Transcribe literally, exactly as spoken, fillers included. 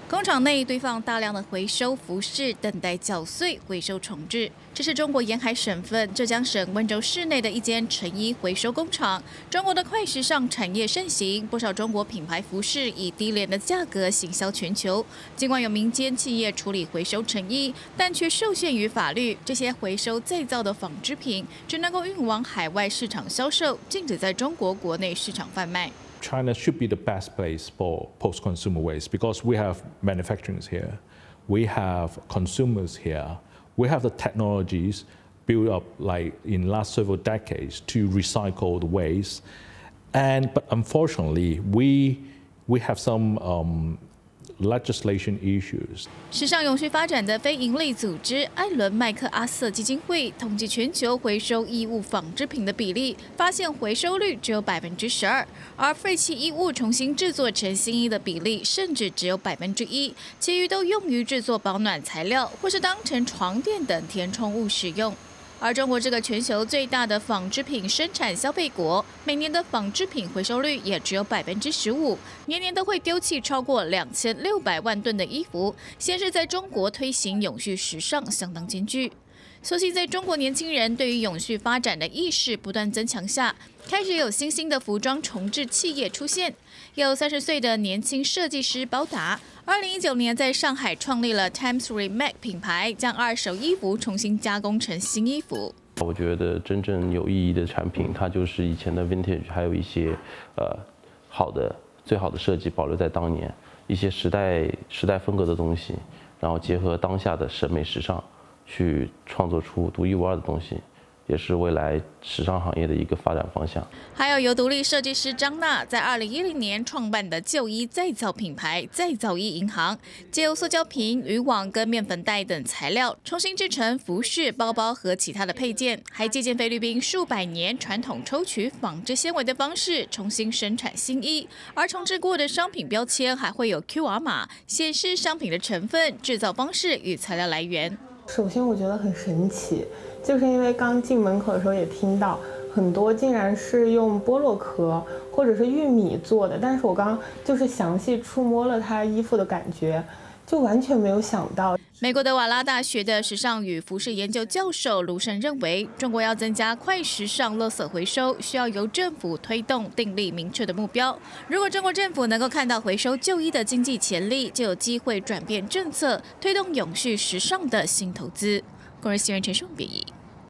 工厂内堆放大量的回收服饰，等待搅碎、回收重制。这是中国沿海省份浙江省温州市内的一间成衣回收工厂。中国的快时尚产业盛行，不少中国品牌服饰以低廉的价格行销全球。尽管有民间企业处理回收成衣，但却受限于法律。这些回收再造的纺织品只能够运往海外市场销售，禁止在中国国内市场贩卖。 China should be the best place for post-consumer waste because we have manufacturers here, we have consumers here, we have the technologies built up like in last several decades to recycle the waste, and but unfortunately we we have some um, legislation issues. 时尚永续发展的非营利组织艾伦麦克阿瑟基金会统计全球回收衣物纺织品的比例，发现回收率只有百分之十二，而废弃衣物重新制作成新衣的比例甚至只有百分之一，其余都用于制作保暖材料或是当成床垫等填充物使用。 而中国这个全球最大的纺织品生产消费国，每年的纺织品回收率也只有百分之十五，年年都会丢弃超过两千六百万吨的衣服，显示在中国推行永续时尚相当艰巨。 所幸在中国年轻人对于永续发展的意识不断增强下，开始有新兴的服装重制企业出现。有三十岁的年轻设计师包达，二零一九年在上海创立了 Times Remake 品牌，将二手衣服重新加工成新衣服。 我觉得真正有意义的产品，它就是以前的 vintage， 还有一些呃好的、最好的设计保留在当年，一些时代时代风格的东西，然后结合当下的审美时尚。 去创作出独一无二的东西，也是未来时尚行业的一个发展方向。 还有由独立设计师张娜在二零一零年创办的旧衣再造品牌再造衣银行，借由塑胶瓶、渔网跟面粉袋等材料，重新制成服饰、包包和其他的配件，还借鉴菲律宾数百年传统抽取纺织纤维的方式，重新生产新衣。而重制过的商品标签还会有 Q R 码，显示商品的成分、制造方式与材料来源。 首先，我觉得很神奇，就是因为刚进门口的时候也听到很多竟然是用菠萝壳或者是玉米做的，但是我刚刚就是详细触摸了它衣服的感觉，就完全没有想到。 美国德瓦拉大学的时尚与服饰研究教授卢胜认为，中国要增加快时尚垃圾回收，需要由政府推动，订立明确的目标。如果中国政府能够看到回收旧衣的经济潜力，就有机会转变政策，推动永续时尚的新投资。工人新闻陈胜编译。